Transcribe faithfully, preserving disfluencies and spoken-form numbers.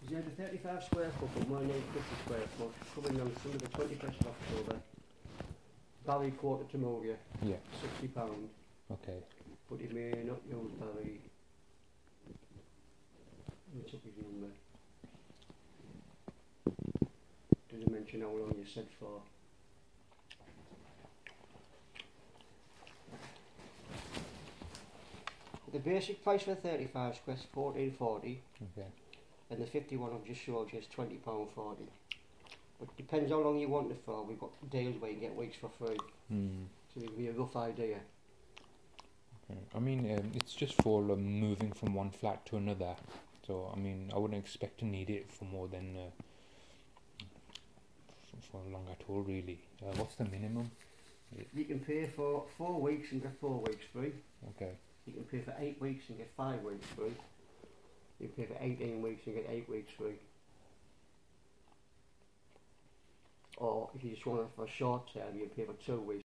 He's had a thirty-five square foot and one hundred fifty square foot, coming on Sunday the twenty-first of October. Barry quarter to move you. Yeah. sixty pounds. Okay. But he may not use Barry. He took his number. Didn't mention how long you said for. The basic price for thirty-five square is fourteen forty. Okay. And the fifty-one I've just showed you is twenty pounds forty. But it depends how long you want it for. We've got deals where you get weeks for free. Mm. So it'll be a rough idea. Okay. I mean, um, it's just for um, moving from one flat to another. So, I mean, I wouldn't expect to need it for more than uh, for long at all, really. Uh, what's the minimum? You can pay for four weeks and get four weeks free. Okay. You can pay for eight weeks and get five weeks free. You can pay for eighteen weeks and get eight weeks free. Or if you just want it for a short term, you pay for two weeks.